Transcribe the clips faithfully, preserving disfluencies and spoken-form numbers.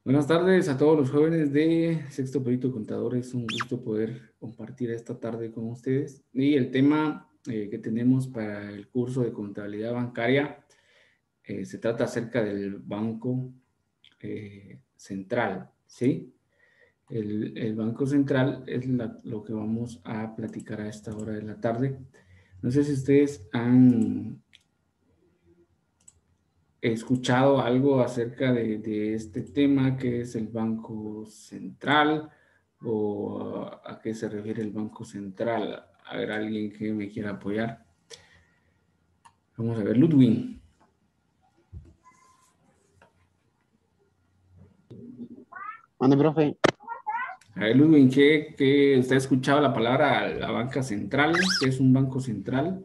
Buenas tardes a todos los jóvenes de Sexto Perito Contador. Es un gusto poder compartir esta tarde con ustedes. Y el tema eh, que tenemos para el curso de contabilidad bancaria eh, se trata acerca del Banco eh, Central, ¿sí? El, el Banco Central es la- lo que vamos a platicar a esta hora de la tarde. No sé si ustedes han escuchado algo acerca de, de este tema, que es el Banco Central, o a qué se refiere el Banco Central. A ver, alguien que me quiera apoyar. Vamos a ver, Ludwig. Mande, profe. A ver, Ludwig, ¿qué, qué- usted ha escuchado la palabra la banca central? ¿Qué es un banco central?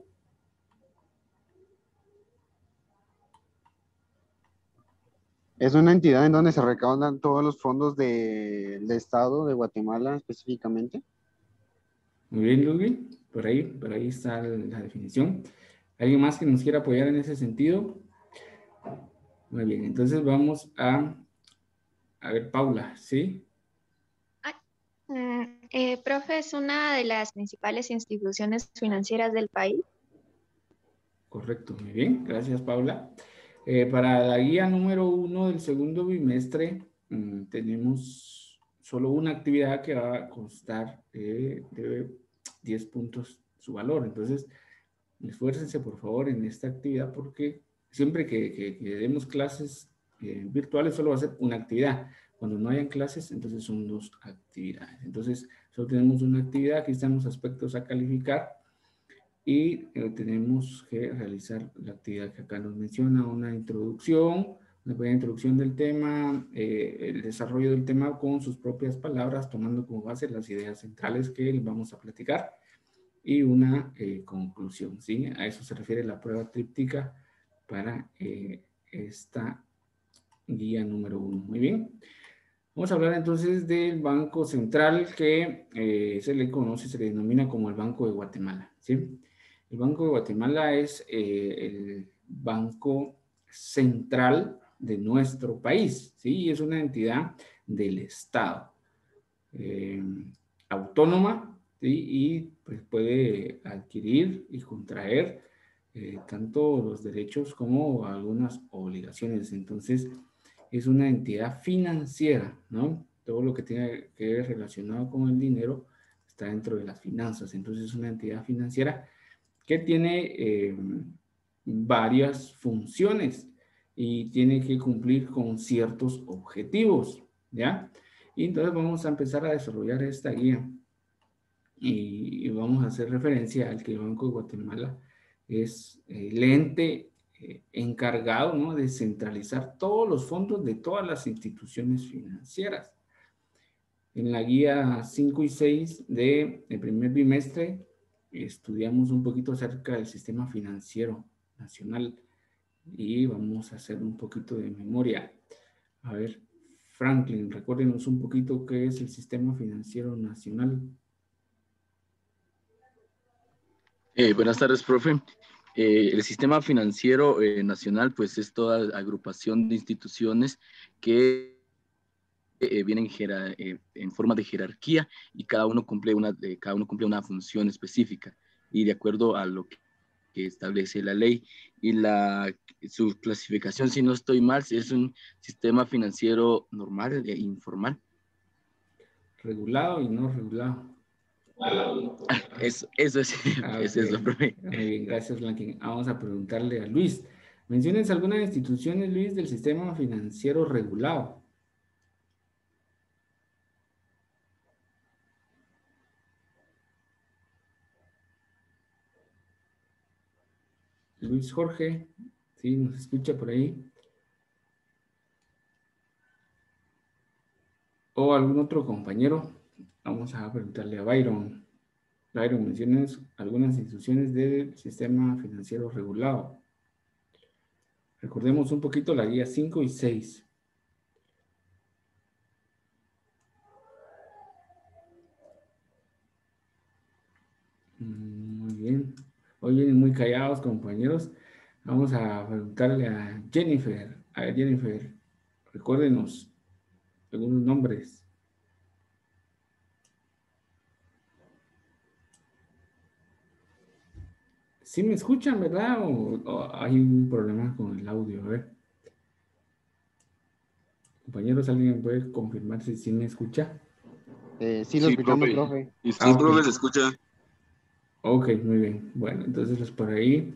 Es una entidad en donde se recaudan todos los fondos del Estado de Guatemala específicamente. Muy bien, Ludwig. Por ahí, por ahí está la definición. ¿Alguien más que nos quiera apoyar en ese sentido? Muy bien, entonces vamos a, a ver, Paula, ¿sí? Ah, mm, eh, profe, es una de las principales instituciones financieras del país. Correcto, muy bien, gracias Paula. Eh, para la guía número uno del segundo bimestre, mm, tenemos solo una actividad que va a constar eh, de diez puntos su valor. Entonces, esfuércense por favor en esta actividad porque siempre que, que- que demos clases eh, virtuales solo va a ser una actividad. Cuando no hayan clases, entonces son dos actividades. Entonces, solo tenemos una actividad, aquí están los aspectos a calificar y eh, tenemos que realizar la actividad que acá nos menciona, una introducción, una pequeña introducción del tema, eh, el desarrollo del tema con sus propias palabras, tomando como base las ideas centrales que vamos a platicar y una eh, conclusión, ¿sí? A eso se refiere la prueba tríptica para eh, esta guía número uno. Muy bien. Vamos a hablar entonces del Banco Central que eh, se le conoce, se le denomina como el Banco de Guatemala, ¿sí? El Banco de Guatemala es eh, el banco central de nuestro país, ¿sí? Y es una entidad del Estado, eh, autónoma, ¿sí? Y pues puede adquirir y contraer eh, tanto los derechos como algunas obligaciones. Entonces, es una entidad financiera, ¿no? Todo lo que tiene que ver relacionado con el dinero está dentro de las finanzas. Entonces, es una entidad financiera que tiene eh, varias funciones y tiene que cumplir con ciertos objetivos, ¿ya? Y entonces vamos a empezar a desarrollar esta guía y, y vamos a hacer referencia al que el Banco de Guatemala es el ente eh, encargado, ¿no?, de centralizar todos los fondos de todas las instituciones financieras. En la guía cinco y seis del primer bimestre estudiamos un poquito acerca del sistema financiero nacional y vamos a hacer un poquito de memoria. A ver, Franklin, recuérdenos un poquito qué es el sistema financiero nacional. Eh, buenas tardes, profe. Eh, el sistema financiero eh, nacional, pues es toda agrupación de instituciones que eh, vienen jera- eh, en forma de jerarquía y cada uno cumple una, eh, cada uno cumple una función específica y de acuerdo a lo que, que establece la ley y la, su clasificación, si no estoy mal, es un sistema financiero normal e informal. Regulado y no regulado. Eso, eso es, Ah, es ok, eso, profe. muy bien, gracias, Blanquín. Vamos a preguntarle a Luis. Menciones algunas instituciones, Luis, del sistema financiero regulado. Luis Jorge, ¿sí nos escucha por ahí? ¿O algún otro compañero? Vamos a preguntarle a Byron. Byron, menciones algunas instituciones del sistema financiero regulado. Recordemos un poquito la guía cinco y seis. Muy bien. Hoy vienen muy callados, compañeros. Vamos a preguntarle a Jennifer. A ver, Jennifer, recuérdenos. algunos nombres. ¿Sí me escuchan, verdad? ¿O, o hay un problema con el audio? A ver. Compañeros, ¿alguien puede confirmar si sí me escucha? Eh, sí, lo Sí, escuchamos, profe. profe. Y Ah, sí, ok. profe, se escucha. Ok, muy bien. Bueno, entonces los por ahí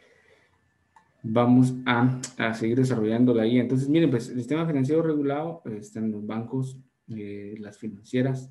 vamos a, a seguir desarrollando la guía. Entonces, miren, pues el sistema financiero regulado pues, están los bancos, eh, las financieras,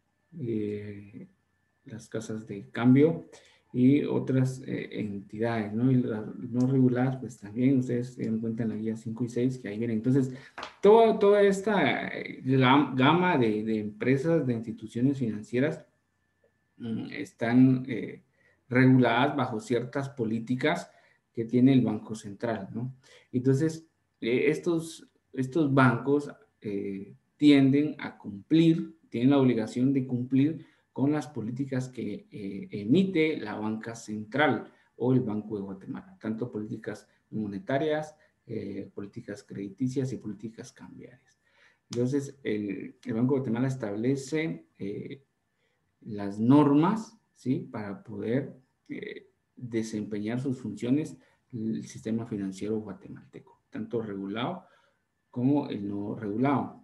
eh, las casas de cambio y otras eh, entidades, ¿no? Y las no reguladas, pues también ustedes se dan cuenta en la guía cinco y seis que ahí vienen. Entonces, toda, toda esta eh, gam- gama de, de empresas, de instituciones financieras mm, están eh, reguladas bajo ciertas políticas que tiene el Banco Central, ¿no? Entonces, eh, estos, estos bancos eh, tienden a cumplir, tienen la obligación de cumplir con las políticas que eh, emite la banca central o el Banco de Guatemala, tanto políticas monetarias, eh, políticas crediticias y políticas cambiarias. Entonces, el, el Banco de Guatemala establece eh, las normas, ¿sí? Para poder eh, desempeñar sus funciones el sistema financiero guatemalteco, tanto regulado como el no regulado.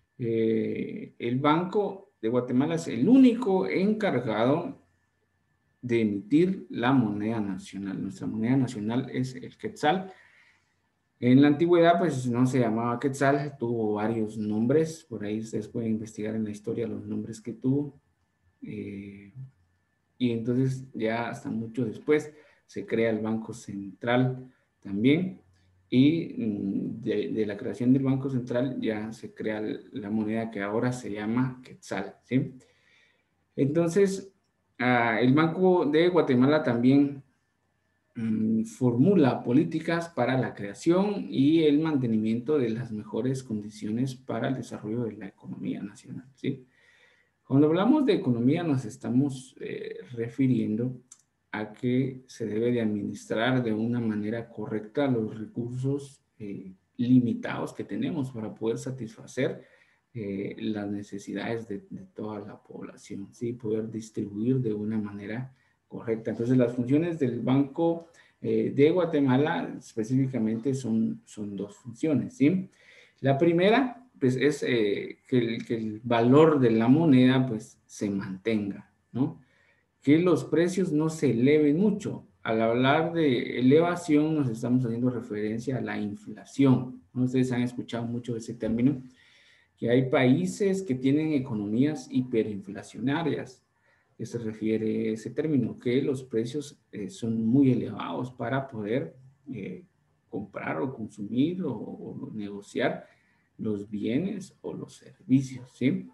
Eh, el Banco de Guatemala es el único encargado de emitir la moneda nacional. Nuestra moneda nacional es el quetzal. En la antigüedad, pues no se llamaba quetzal, tuvo varios nombres, por ahí ustedes pueden investigar en la historia los nombres que tuvo. Eh, y entonces ya hasta mucho después se crea el Banco Central también y mm, de, de la creación del Banco Central ya se crea la moneda que ahora se llama Quetzal, ¿sí? Entonces, ah, el Banco de Guatemala también mm, formula políticas para la creación y el mantenimiento de las mejores condiciones para el desarrollo de la economía nacional, ¿sí? Cuando hablamos de economía nos estamos eh, refiriendo a que se debe de administrar de una manera correcta los recursos eh, limitados que tenemos para poder satisfacer eh, las necesidades de, de toda la población, ¿sí? Poder distribuir de una manera correcta. Entonces, las funciones del Banco eh, de Guatemala específicamente son, son dos funciones, ¿sí? La primera pues es eh, que, el, que el valor de la moneda pues se mantenga, ¿no? Que los precios no se eleven mucho. Al hablar de elevación nos estamos haciendo referencia a la inflación, ¿no? Ustedes han escuchado mucho ese término, que hay países que tienen economías hiperinflacionarias, que se refiere a ese término, que los precios eh, son muy elevados para poder eh, comprar o consumir o, o negociar los bienes o los servicios, ¿sí?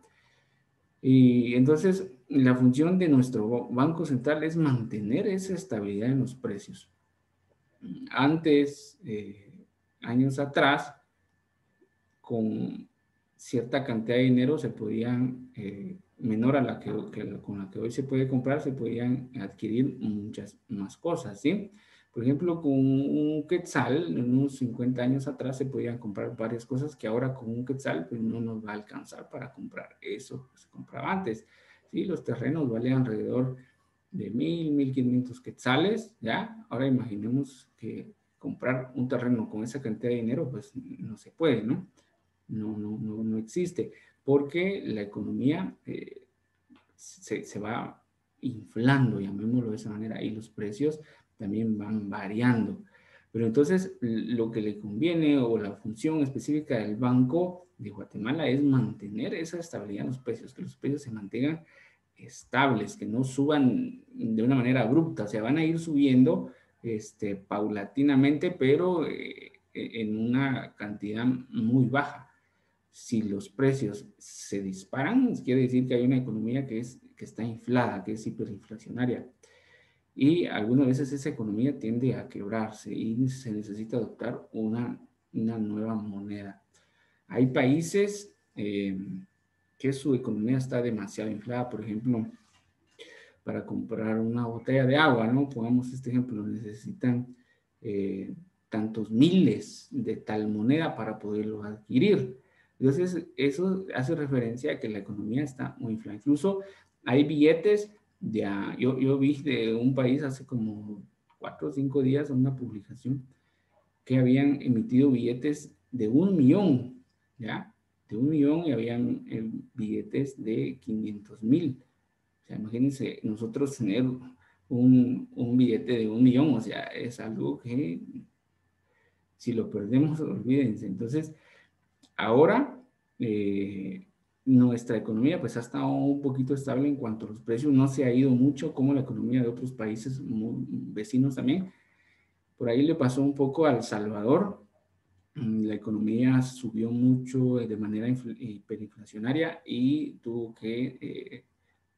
Y entonces la función de nuestro Banco Central es mantener esa estabilidad en los precios. Antes, eh, años atrás, con cierta cantidad de dinero se podían, eh, menor a la que, que, con la que hoy se puede comprar, se podían adquirir muchas más cosas, ¿sí? Por ejemplo, con un quetzal, en unos cincuenta años atrás se podían comprar varias cosas que ahora con un quetzal pues no nos va a alcanzar para comprar eso que se compraba antes, ¿sí? Los terrenos valían alrededor de mil, mil quinientos quetzales, ¿ya? Ahora imaginemos que comprar un terreno con esa cantidad de dinero pues no se puede, ¿no? No, no, no, no existe, porque la economía eh, se, se va inflando, llamémoslo de esa manera, y los precios también van variando. Pero entonces lo que le conviene o la función específica del Banco de Guatemala es mantener esa estabilidad en los precios, que los precios se mantengan estables, que no suban de una manera abrupta, o sea, van a ir subiendo este, paulatinamente, pero eh, en una cantidad muy baja. Si los precios se disparan, quiere decir que hay una economía que, es, que está inflada, que es hiperinflacionaria. Y algunas veces esa economía tiende a quebrarse y se necesita adoptar una, una nueva moneda. Hay países eh, que su economía está demasiado inflada, por ejemplo, para comprar una botella de agua, ¿no? Pongamos este ejemplo, necesitan eh, tantos miles de tal moneda para poderlo adquirir. Entonces, eso hace referencia a que la economía está muy inflada. Incluso hay billetes, de, a- yo, yo vi de un país hace como cuatro o cinco días una publicación que habían emitido billetes de un millón, ¿ya? De un millón y habían eh, billetes de quinientos mil. O sea, imagínense nosotros tener un, un billete de un millón, o sea, es algo que si lo perdemos, olvídense. Entonces, ahora eh, nuestra economía pues ha estado un poquito estable en cuanto a los precios, no se ha ido mucho como la economía de otros países muy, vecinos también. Por ahí le pasó un poco a El Salvador. La economía subió mucho de manera hiperinflacionaria y tuvo que eh,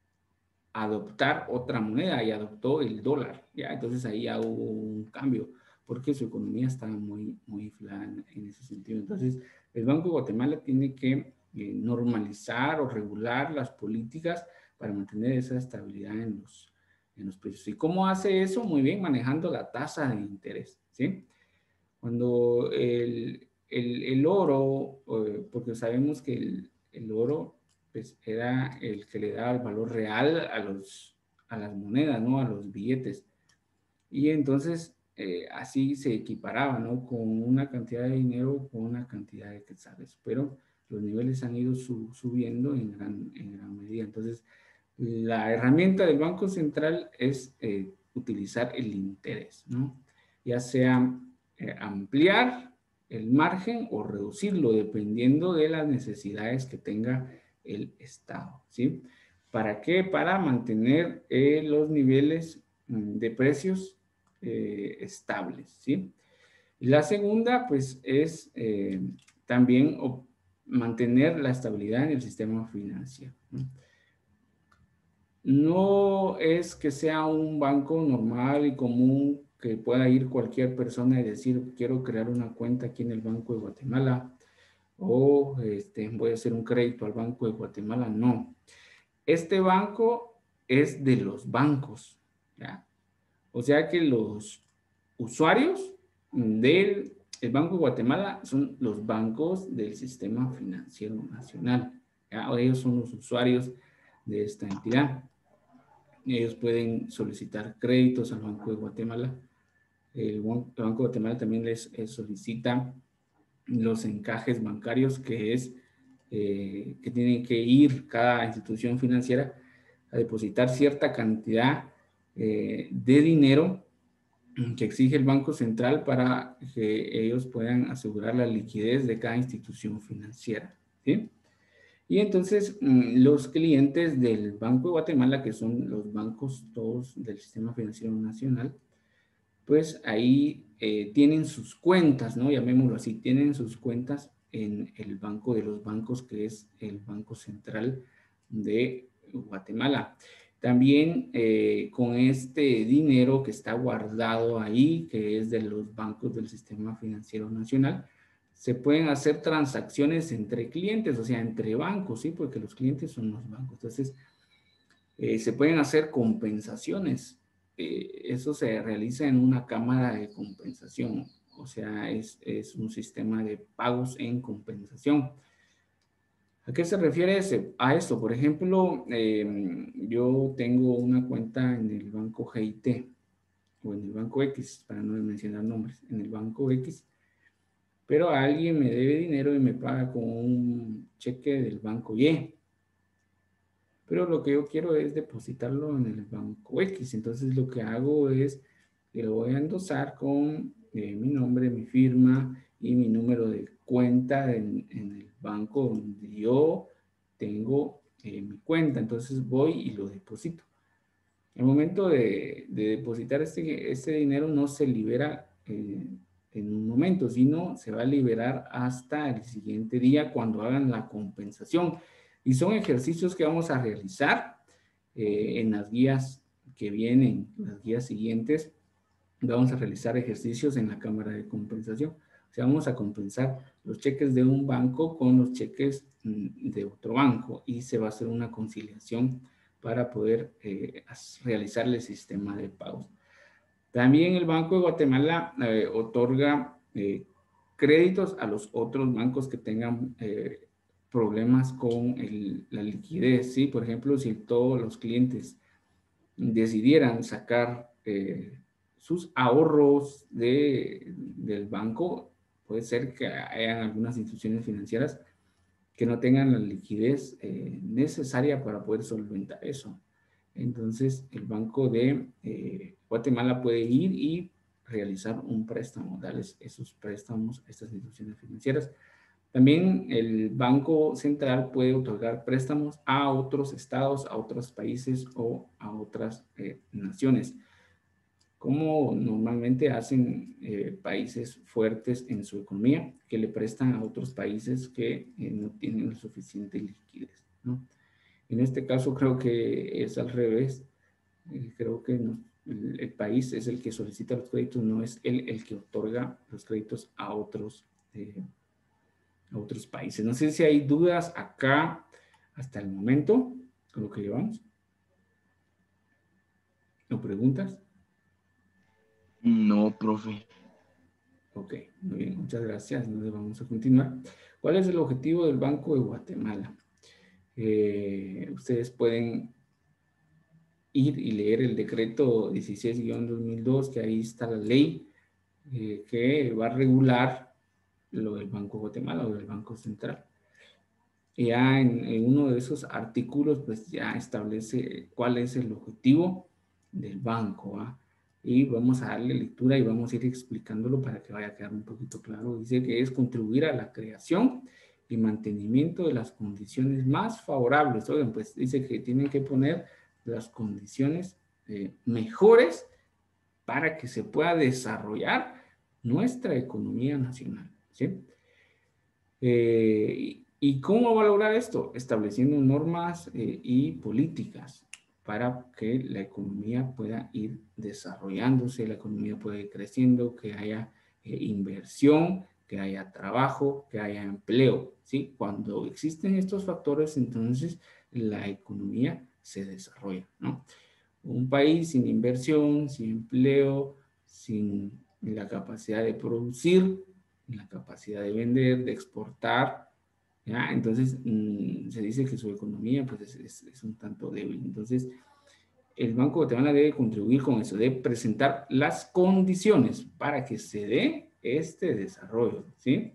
adoptar otra moneda y adoptó el dólar, ¿ya? Entonces ahí ya hubo un cambio porque su economía estaba muy, muy inflada en, en ese sentido. Entonces el Banco de Guatemala tiene que eh, normalizar o regular las políticas para mantener esa estabilidad en los, en los precios. ¿Y cómo hace eso? Muy bien, manejando la tasa de interés, ¿sí? Cuando el, el, el oro, eh, porque sabemos que el, el oro pues, era el que le daba el valor real a, los, a las monedas, ¿no? A los billetes. Y entonces eh, así se equiparaba, ¿no? Con una cantidad de dinero, con una cantidad de quetzales. Pero los niveles han ido sub, subiendo en gran, en gran medida. Entonces, la herramienta del Banco Central es eh, utilizar el interés, ¿no? Ya sea eh, ampliar el margen o reducirlo dependiendo de las necesidades que tenga el Estado, ¿sí? ¿Para qué? Para mantener eh, los niveles mm, de precios eh, estables, ¿sí? Y la segunda, pues, es eh, también mantener la estabilidad en el sistema financiero, ¿no? No es que sea un banco normal y común que pueda ir cualquier persona y decir, quiero crear una cuenta aquí en el Banco de Guatemala o este, voy a hacer un crédito al Banco de Guatemala. No. Este banco es de los bancos, ¿ya? O sea que los usuarios del el Banco de Guatemala son los bancos del sistema financiero nacional, ¿ya? O ellos son los usuarios de esta entidad. Ellos pueden solicitar créditos al Banco de Guatemala. El Banco de Guatemala también les, les solicita los encajes bancarios, que es eh, que tienen que ir cada institución financiera a depositar cierta cantidad eh, de dinero que exige el Banco Central para que ellos puedan asegurar la liquidez de cada institución financiera, ¿sí? Y entonces los clientes del Banco de Guatemala, que son los bancos todos del Sistema Financiero Nacional, pues ahí eh, tienen sus cuentas, ¿no? Llamémoslo así, tienen sus cuentas en el banco de los bancos, que es el Banco Central de Guatemala. También eh, con este dinero que está guardado ahí, que es de los bancos del Sistema Financiero Nacional, se pueden hacer transacciones entre clientes, o sea, entre bancos, ¿sí? Porque los clientes son los bancos. Entonces, eh, se pueden hacer compensaciones. Eh, eso se realiza en una cámara de compensación, o sea, es, es un sistema de pagos en compensación. ¿A qué se refiere ese, a esto? Por ejemplo, eh, yo tengo una cuenta en el banco G I T o en el banco X, para no mencionar nombres, en el banco X, pero alguien me debe dinero y me paga con un cheque del banco Y. Pero lo que yo quiero es depositarlo en el banco X. Entonces lo que hago es que lo voy a endosar con eh, mi nombre, mi firma y mi número de cuenta en, en el banco donde yo tengo eh, mi cuenta. Entonces voy y lo deposito. El momento de, de depositar este, este dinero no se libera eh, en un momento, sino se va a liberar hasta el siguiente día cuando hagan la compensación. Y son ejercicios que vamos a realizar eh, en las guías que vienen, las guías siguientes. Vamos a realizar ejercicios en la cámara de compensación. O sea, vamos a compensar los cheques de un banco con los cheques de otro banco y se va a hacer una conciliación para poder eh, realizar el sistema de pagos. También el Banco de Guatemala eh, otorga eh, créditos a los otros bancos que tengan eh, problemas con el, la liquidez, ¿sí? Por ejemplo, si todos los clientes decidieran sacar eh, sus ahorros de, del banco, puede ser que hayan algunas instituciones financieras que no tengan la liquidez eh, necesaria para poder solventar eso. Entonces, el Banco de eh, Guatemala puede ir y realizar un préstamo, darles esos préstamos a estas instituciones financieras. También el Banco Central puede otorgar préstamos a otros estados, a otros países o a otras eh, naciones, como normalmente hacen eh, países fuertes en su economía, que le prestan a otros países que eh, no tienen suficiente liquidez, ¿no? En este caso creo que es al revés. Eh, creo que no, el, el país es el que solicita los créditos, no es él el que otorga los créditos a otros, eh, a otros países. No sé si hay dudas acá hasta el momento con lo que llevamos. ¿O preguntas? No, profe. Ok, muy bien, muchas gracias. Entonces vamos a continuar. ¿Cuál es el objetivo del Banco de Guatemala? Eh, ustedes pueden ir y leer el decreto dieciséis guión dos mil dos, que ahí está la ley eh, que va a regular lo del Banco de Guatemala o del Banco Central. Ya en, en uno de esos artículos, pues ya establece cuál es el objetivo del banco, ¿ah? Y vamos a darle lectura y vamos a ir explicándolo para que vaya a quedar un poquito claro. Dice que es contribuir a la creación y mantenimiento de las condiciones más favorables. Oigan, pues dice que tienen que poner las condiciones eh, mejores para que se pueda desarrollar nuestra economía nacional, ¿sí? Eh, ¿Y cómo va a lograr esto? Estableciendo normas eh, y políticas para que la economía pueda ir desarrollándose, la economía pueda ir creciendo, que haya eh, inversión, que haya trabajo, que haya empleo, ¿sí? Cuando existen estos factores, entonces la economía se desarrolla, ¿no? Un país sin inversión, sin empleo, sin la capacidad de producir, la capacidad de vender, de exportar, ¿ya? Entonces mmm, se dice que su economía pues, es, es, es un tanto débil. Entonces, el Banco de Guatemala debe contribuir con eso, debe presentar las condiciones para que se dé este desarrollo, ¿sí?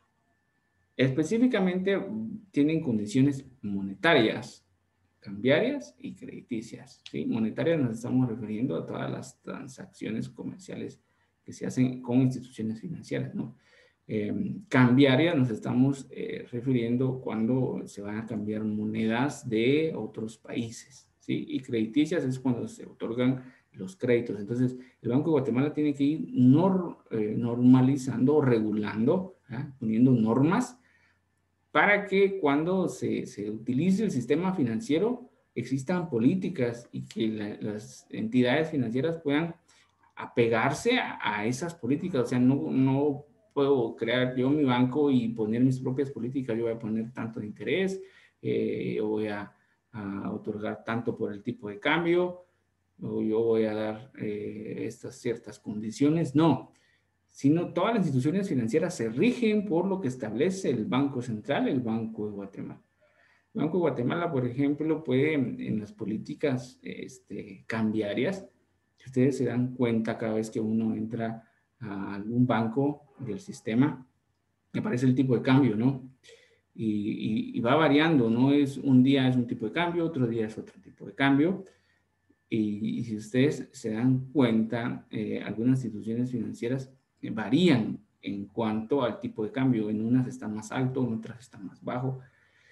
Específicamente tienen condiciones monetarias, cambiarias y crediticias, ¿sí? Monetarias nos estamos refiriendo a todas las transacciones comerciales que se hacen con instituciones financieras, ¿no? Eh, cambiarias nos estamos eh, refiriendo cuando se van a cambiar monedas de otros países, ¿sí? Y crediticias es cuando se otorgan los créditos. Entonces, el Banco de Guatemala tiene que ir nor, eh, normalizando o regulando, ¿eh? Poniendo normas para que cuando se, se utilice el sistema financiero existan políticas y que la, las entidades financieras puedan apegarse a, a esas políticas. O sea, no, no puedo crear yo mi banco y poner mis propias políticas. Yo voy a poner tanto de interés, eh, yo voy a, a otorgar tanto por el tipo de cambio, o yo voy a dar eh, estas ciertas condiciones. No, sino todas las instituciones financieras se rigen por lo que establece el Banco Central, el Banco de Guatemala. El Banco de Guatemala, por ejemplo, puede en las políticas este, cambiarias, si ustedes se dan cuenta cada vez que uno entra a algún banco del sistema, aparece el tipo de cambio, ¿no? Y, y, y va variando, ¿no? Es, un día es un tipo de cambio, otro día es otro tipo de cambio. Y, y si ustedes se dan cuenta, eh, algunas instituciones financieras varían en cuanto al tipo de cambio. En unas está más alto, en otras está más bajo.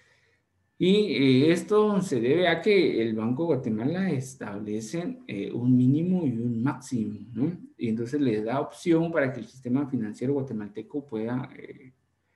Y eh, esto se debe a que el Banco de Guatemala establece eh, un mínimo y un máximo, ¿no? Y entonces le da opción para que el sistema financiero guatemalteco pueda eh,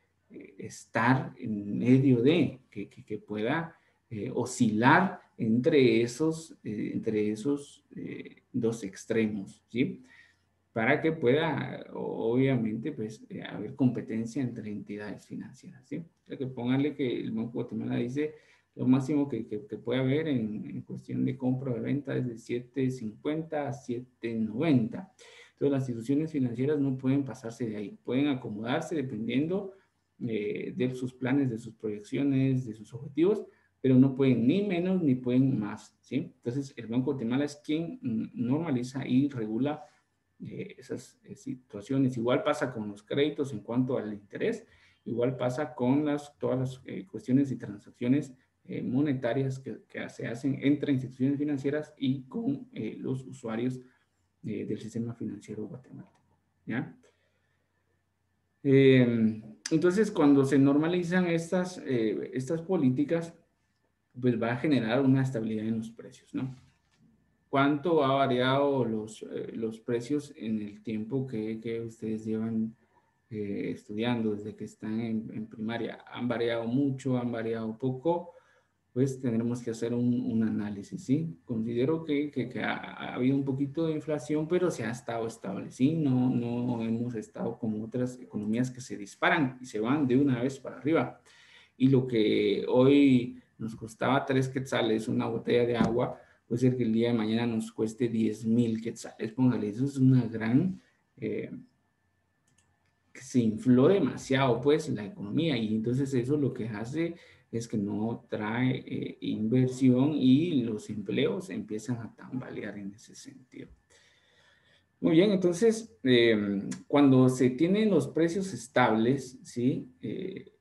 estar en medio de, que, que, que pueda eh, oscilar entre esos, eh, entre esos eh, dos extremos, ¿sí? Para que pueda, obviamente, pues, eh, haber competencia entre entidades financieras, ¿sí? O sea, que póngale que el Banco de Guatemala dice lo máximo que, que, que puede haber en, en cuestión de compra o de venta es de siete cincuenta a siete noventa. Entonces, las instituciones financieras no pueden pasarse de ahí, pueden acomodarse dependiendo eh, de sus planes, de sus proyecciones, de sus objetivos, pero no pueden ni menos ni pueden más, ¿sí? Entonces, el Banco de Guatemala es quien normaliza y regula eh, esas eh, situaciones. Igual pasa con los créditos en cuanto al interés, igual pasa con las, todas las eh, cuestiones y transacciones eh, monetarias que, que, se hacen entre instituciones financieras y con eh, los usuarios eh, del sistema financiero guatemalteco, ¿ya? Eh, entonces, cuando se normalizan estas, eh, estas políticas, pues va a generar una estabilidad en los precios, ¿no? ¿Cuánto ha variado los, eh, los precios en el tiempo que, que ustedes llevan eh, estudiando desde que están en, en primaria? ¿Han variado mucho? ¿Han variado poco? Pues tendremos que hacer un, un análisis, ¿sí? Considero que, que, que ha, ha habido un poquito de inflación, pero se ha estado estable, ¿sí? No, no hemos estado como otras economías que se disparan y se van de una vez para arriba. Y lo que hoy nos costaba tres quetzales una botella de agua, puede ser que el día de mañana nos cueste diez mil quetzales. Póngale, eso es una gran... Eh, que se infló demasiado, pues, la economía. Y entonces eso lo que hace es que no trae eh, inversión y los empleos empiezan a tambalear en ese sentido. Muy bien, entonces, eh, cuando se tienen los precios estables, ¿sí? Eh,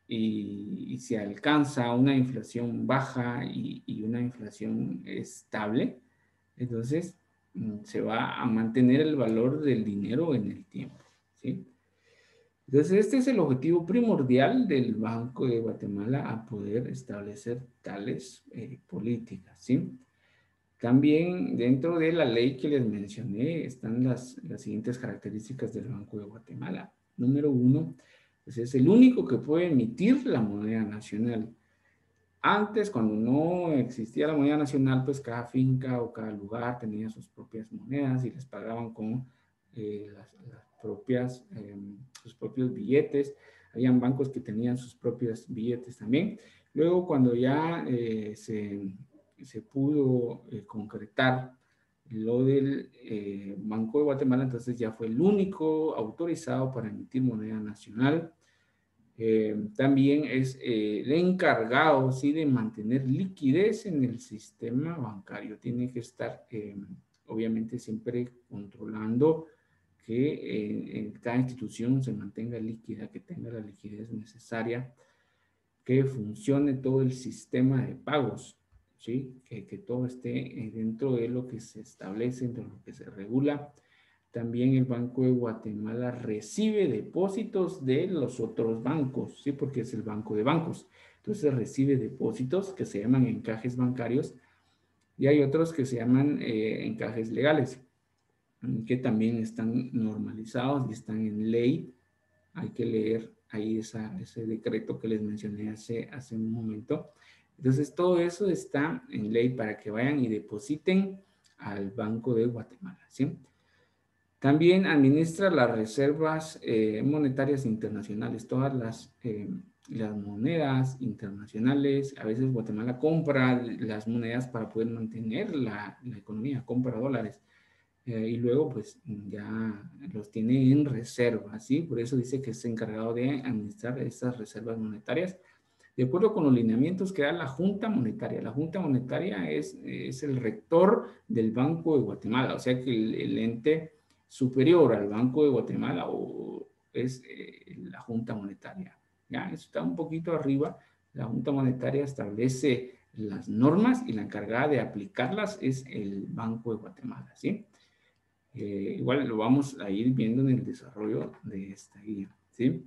y, y se alcanza una inflación baja y, y una inflación estable, entonces mm, se va a mantener el valor del dinero en el tiempo, ¿sí? Entonces, este es el objetivo primordial del Banco de Guatemala a poder establecer tales eh, políticas, ¿sí? También dentro de la ley que les mencioné están las, las siguientes características del Banco de Guatemala. Número uno, pues es el único que puede emitir la moneda nacional. Antes, cuando no existía la moneda nacional, pues cada finca o cada lugar tenía sus propias monedas y les pagaban con eh, las, las propias, eh, sus propios billetes. Habían bancos que tenían sus propios billetes también. Luego, cuando ya eh, se, se pudo eh, concretar lo del eh, Banco de Guatemala, entonces ya fue el único autorizado para emitir moneda nacional. Eh, también es eh, el encargado, ¿sí?, de mantener liquidez en el sistema bancario. Tiene que estar, eh, obviamente, siempre controlando que eh, en cada institución se mantenga líquida, que tenga la liquidez necesaria, que funcione todo el sistema de pagos, ¿sí? Que, que todo esté dentro de lo que se establece, dentro de lo que se regula. También el Banco de Guatemala recibe depósitos de los otros bancos, ¿sí? Porque es el banco de bancos. Entonces recibe depósitos que se llaman encajes bancarios y hay otros que se llaman eh, encajes legales, que también están normalizados y están en ley. Hay que leer ahí esa, ese decreto que les mencioné hace, hace un momento. Entonces todo eso está en ley para que vayan y depositen al Banco de Guatemala, ¿sí? También administra las reservas eh, monetarias internacionales, todas las, eh, las monedas internacionales. A veces Guatemala compra las monedas para poder mantener la, la economía, compra dólares. Eh, y luego pues ya los tiene en reserva, ¿sí? Por eso dice que es encargado de administrar esas reservas monetarias de acuerdo con los lineamientos que da la Junta Monetaria. La Junta Monetaria es, es el rector del Banco de Guatemala, o sea que el, el ente superior al Banco de Guatemala o es eh, la Junta Monetaria. Ya, eso está un poquito arriba. La Junta Monetaria establece las normas y la encargada de aplicarlas es el Banco de Guatemala, ¿sí? Eh, igual lo vamos a ir viendo en el desarrollo de esta guía, ¿sí?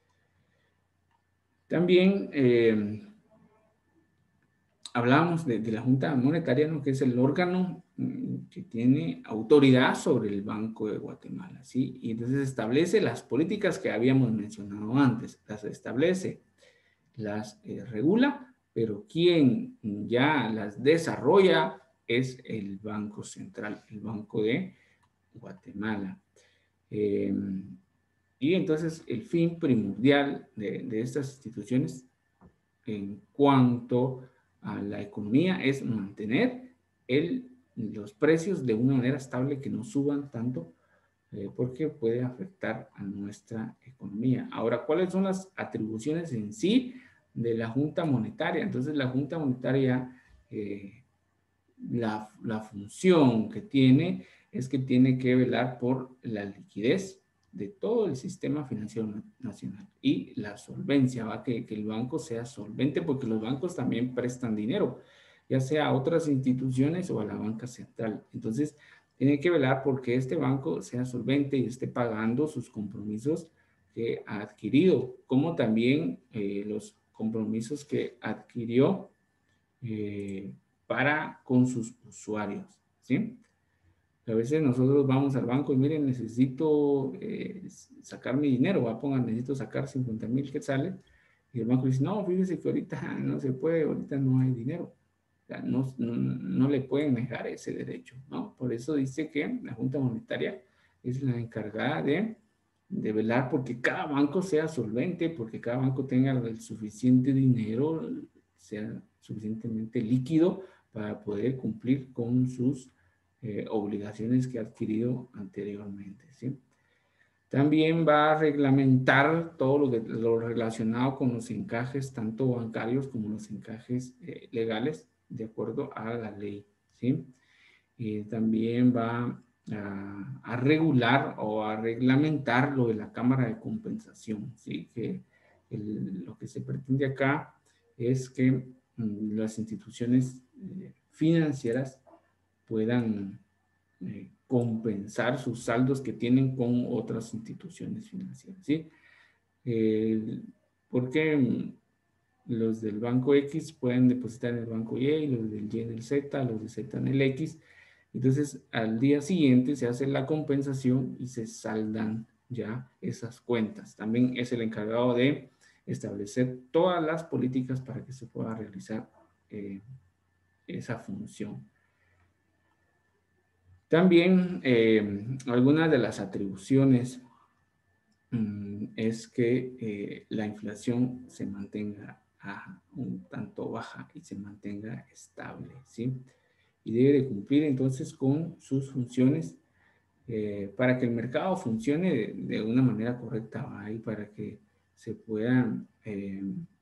También eh, hablamos de, de la Junta Monetaria, ¿no?, que es el órgano que tiene autoridad sobre el Banco de Guatemala, ¿sí? Y entonces establece las políticas que habíamos mencionado antes, las establece, las eh, regula, pero quien ya las desarrolla es el Banco Central, el Banco de Guatemala. Eh, y entonces el fin primordial de, de estas instituciones en cuanto a la economía es mantener el, los precios de una manera estable, que no suban tanto eh, porque puede afectar a nuestra economía. Ahora, ¿cuáles son las atribuciones en sí de la Junta Monetaria? Entonces, la Junta Monetaria, eh, la, la función que tiene es que tiene que velar por la liquidez de todo el sistema financiero nacional y la solvencia, ¿va? Que, que el banco sea solvente, porque los bancos también prestan dinero, ya sea a otras instituciones o a la banca central. Entonces, tiene que velar porque este banco sea solvente y esté pagando sus compromisos que ha adquirido, como también eh, los compromisos que adquirió eh, para con sus usuarios, ¿sí? A veces nosotros vamos al banco y miren, necesito eh, sacar mi dinero, va, pongan, necesito sacar cincuenta mil quetzales, y el banco dice, no, fíjese que ahorita no se puede, ahorita no hay dinero. O sea, no, no, no le pueden negar ese derecho, ¿no? Por eso dice que la Junta Monetaria es la encargada de, de velar porque cada banco sea solvente, porque cada banco tenga el suficiente dinero, sea suficientemente líquido para poder cumplir con sus eh, obligaciones que ha adquirido anteriormente, ¿sí? También va a reglamentar todo lo, que, lo relacionado con los encajes, tanto bancarios como los encajes eh, legales, de acuerdo a la ley, ¿sí? Y también va a, a regular o a reglamentar lo de la Cámara de Compensación, ¿sí? Que el, lo que se pretende acá es que mm, las instituciones eh, financieras puedan eh, compensar sus saldos que tienen con otras instituciones financieras, ¿sí? Eh, porque los del banco X pueden depositar en el banco Y, los del Y en el Z, los de Z en el X. Entonces, al día siguiente se hace la compensación y se saldan ya esas cuentas. También es el encargado de establecer todas las políticas para que se pueda realizar eh, esa función. También eh, algunas de las atribuciones mm, es que eh, la inflación se mantenga a un tanto baja y se mantenga estable, ¿sí? Y debe de cumplir entonces con sus funciones eh, para que el mercado funcione de, de una manera correcta, ¿va? Y para que se pueda eh,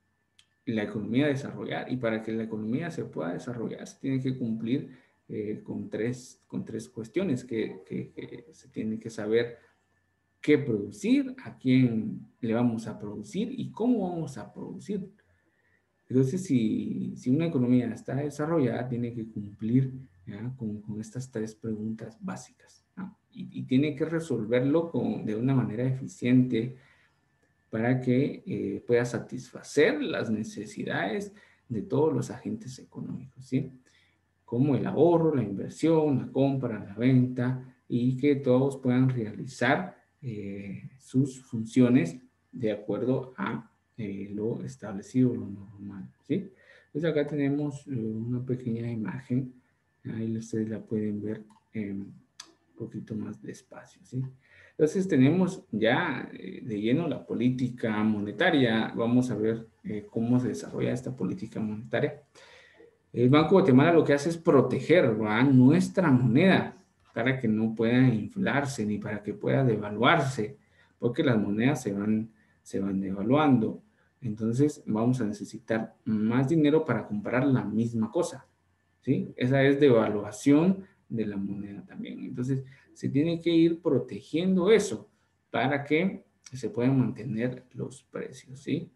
la economía desarrollar. Y para que la economía se pueda desarrollar se tiene que cumplir eh, con, tres, con tres cuestiones que, que, que se tiene que saber qué producir, a quién le vamos a producir y cómo vamos a producir. Entonces, si, si una economía está desarrollada, tiene que cumplir con, con estas tres preguntas básicas, ¿no? y, y tiene que resolverlo con, de una manera eficiente para que eh, pueda satisfacer las necesidades de todos los agentes económicos, ¿sí? Como el ahorro, la inversión, la compra, la venta, y que todos puedan realizar eh, sus funciones de acuerdo a eh, lo establecido, lo normal, ¿sí? Entonces acá tenemos eh, una pequeña imagen, ahí ustedes la pueden ver eh, un poquito más despacio, ¿sí? Entonces tenemos ya eh, de lleno la política monetaria. Vamos a ver eh, cómo se desarrolla esta política monetaria. El Banco de Guatemala lo que hace es proteger, ¿va?, nuestra moneda para que no pueda inflarse ni para que pueda devaluarse, porque las monedas se van, se van devaluando. Entonces vamos a necesitar más dinero para comprar la misma cosa, ¿sí? Esa es devaluación de la moneda también. Entonces se tiene que ir protegiendo eso para que se puedan mantener los precios, ¿sí?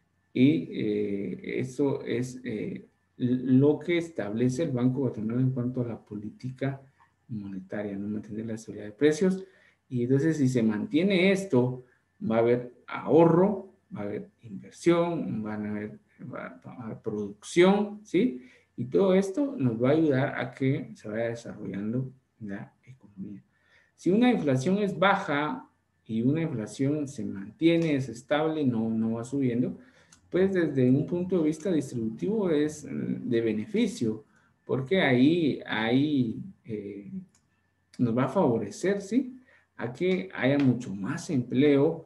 Y eh, eso es eh, lo que establece el Banco de Guatemala en cuanto a la política monetaria, no mantener la estabilidad de precios. Y entonces, si se mantiene esto, va a haber ahorro, va a haber inversión, van a haber, va a haber producción, ¿sí? Y todo esto nos va a ayudar a que se vaya desarrollando la economía. Si una inflación es baja y una inflación se mantiene, es estable, no, no va subiendo, pues desde un punto de vista distributivo es de beneficio, porque ahí, ahí eh, nos va a favorecer, ¿sí?, a que haya mucho más empleo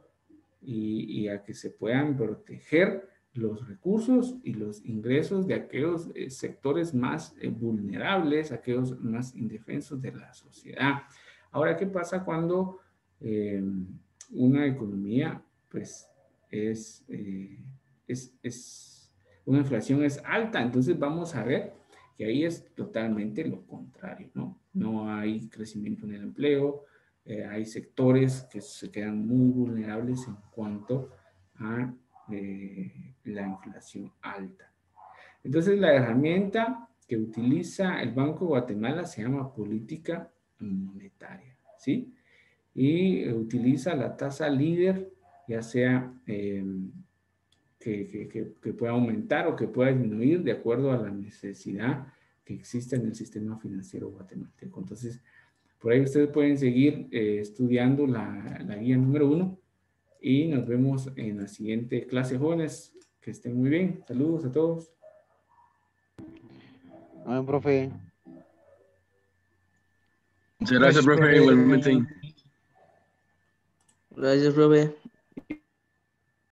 y, y a que se puedan proteger los recursos y los ingresos de aquellos eh, sectores más eh, vulnerables, aquellos más indefensos de la sociedad. Ahora, ¿qué pasa cuando eh, una economía, pues, es, eh, es, es, una inflación es alta. Entonces vamos a ver que ahí es totalmente lo contrario, ¿no? No hay crecimiento en el empleo, eh, hay sectores que se quedan muy vulnerables en cuanto a eh, la inflación alta. Entonces, la herramienta que utiliza el Banco de Guatemala se llama política monetaria, ¿sí? Y eh, utiliza la tasa líder, ya sea eh, que, que, que, que pueda aumentar o que pueda disminuir de acuerdo a la necesidad que existe en el sistema financiero guatemalteco. Entonces, por ahí ustedes pueden seguir eh, estudiando la, la guía número uno y nos vemos en la siguiente clase, jóvenes. Que estén muy bien. Saludos a todos. Bueno, profe. Muchas gracias, profe, igualmente. Gracias, profe.